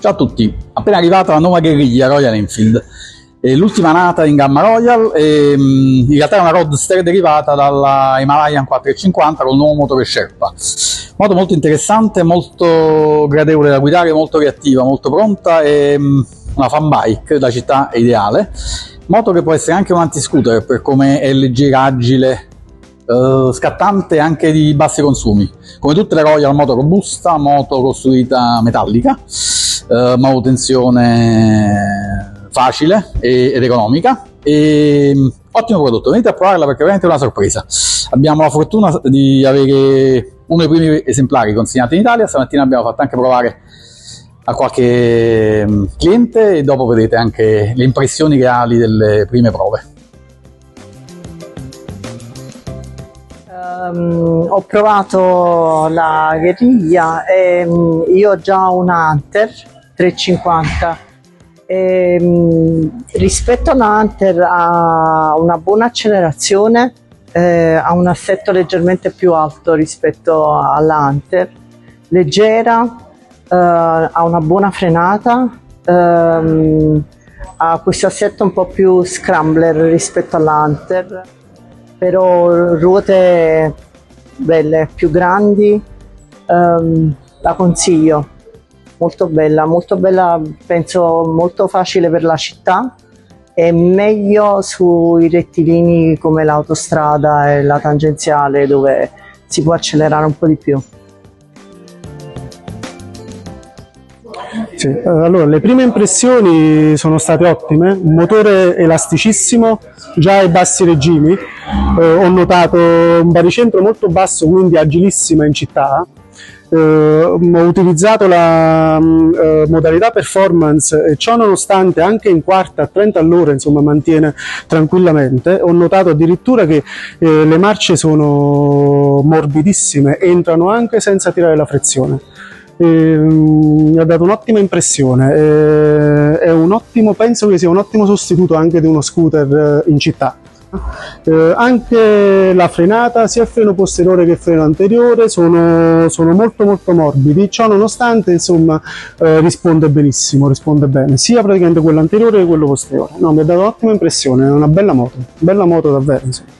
Ciao a tutti, appena arrivata la nuova guerriglia Royal Enfield, l'ultima nata in gamma Royal, in realtà è una roadster derivata dalla Himalayan 450 con il nuovo motore Sherpa. Moto molto interessante, molto gradevole da guidare, molto reattiva, molto pronta e una fan bike da città è ideale. Moto che può essere anche un anti-scooter per come è leggera, agile, scattante anche di bassi consumi. Come tutte le Royal, moto robusta, moto costruita metallica, manutenzione facile ed economica e ottimo prodotto. Venite a provarla perché è veramente una sorpresa. Abbiamo la fortuna di avere uno dei primi esemplari consegnati in Italia. Stamattina abbiamo fatto anche provare a qualche cliente e dopo vedete anche le impressioni reali delle prime prove. Ho provato la guerriglia e io ho già una Hunter 350 e, rispetto alla Hunter ha una buona accelerazione, ha un assetto leggermente più alto rispetto alla Hunter, leggera, ha una buona frenata, ha questo assetto un po' più scrambler rispetto alla Hunter, però ruote belle, più grandi, la consiglio, molto bella, penso molto facile per la città e meglio sui rettilini come l'autostrada e la tangenziale dove si può accelerare un po' di più. Sì, allora le prime impressioni sono state ottime, un motore elasticissimo già ai bassi regimi, ho notato un baricentro molto basso, quindi agilissima in città. Ho utilizzato la modalità performance e ciò nonostante anche in quarta a 30 all'ora insomma mantiene tranquillamente. Ho notato addirittura che le marce sono morbidissime, entrano anche senza tirare la frizione. Mi ha dato un'ottima impressione, è un ottimo, penso che sia un ottimo sostituto anche di uno scooter in città. Anche la frenata, sia il freno posteriore che il freno anteriore sono molto morbidi, ciò nonostante insomma risponde benissimo, risponde bene, sia praticamente quello anteriore che quello posteriore. No, mi ha dato un'ottima impressione, è una bella moto davvero insomma.